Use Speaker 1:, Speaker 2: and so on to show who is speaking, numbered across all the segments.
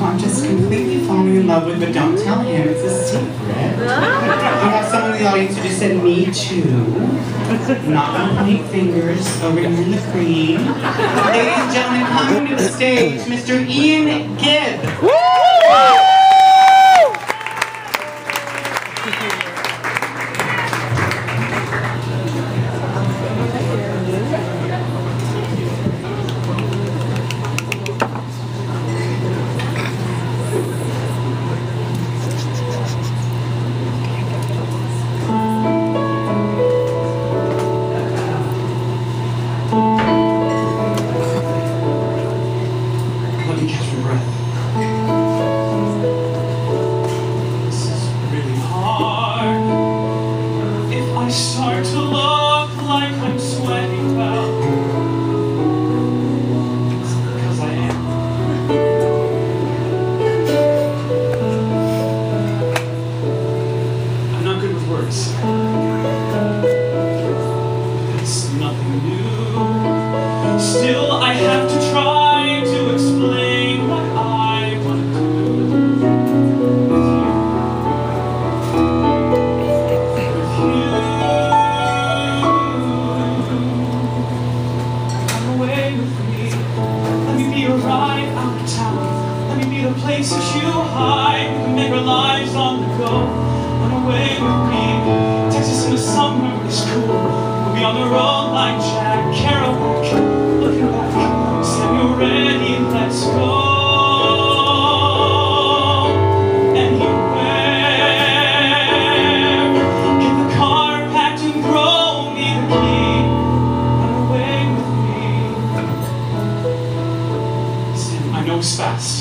Speaker 1: I'm just completely falling in love with, but don't tell him, it's a secret. We have someone in the audience who just said, me too. Not gonna point fingers over here in the green. Ladies and gentlemen, coming to the stage, Mr. Ian Gibb. Let me catch my breath. This is really hard. If I start to look like I'm sweating, well, it's because I am. I'm not good with words. It's nothing new. Still, I have to try to explain what I want to do with you. Come away with me. Let me be your ride out of town. Let me be the places you hide. We can make our lives on the go. Run away with me. Texas in the summer is cool. We'll be on the road like Jack Kerouac. Looking back, Sam, you're ready, let's go. Anywhere. Get the car packed and throw me the key. Run away with me. Sam, I know it's fast.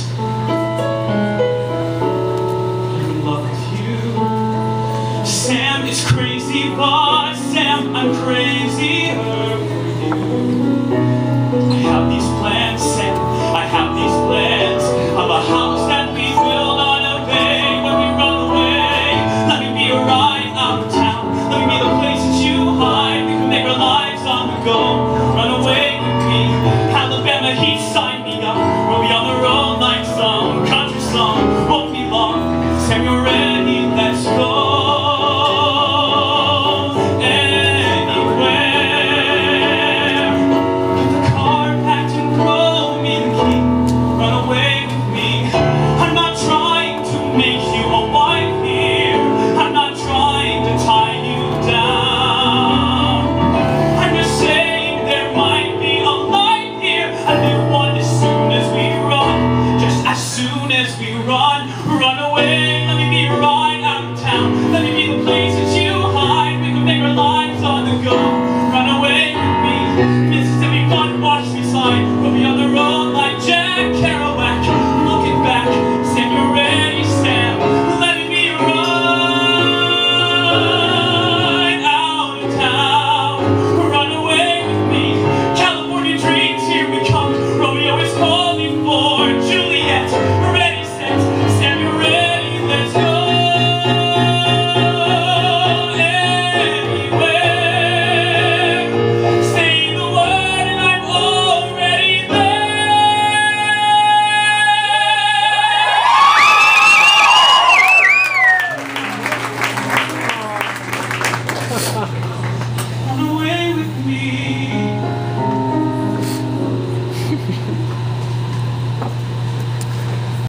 Speaker 1: I'm in love with you. Sam is crazy, but Sam, I'm crazier for you. I have these plans, Sam, I have these plans of a house that we build on a bay when we run away. Let me be a ride out of town. Let me be the places you hide. We can make our lives on the go. Run away with me. Alabama heat, sign me up. We'll be on the road like some country song. Won't be long. Sam, you're ready, let's go. Run away, let me be your ride out of town. Let me be